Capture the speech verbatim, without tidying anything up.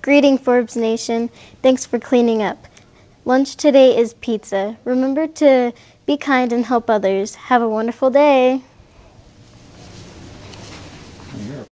Greeting Forbes Nation. Thanks for cleaning up. Lunch today is pizza. Remember to be kind and help others. Have a wonderful day.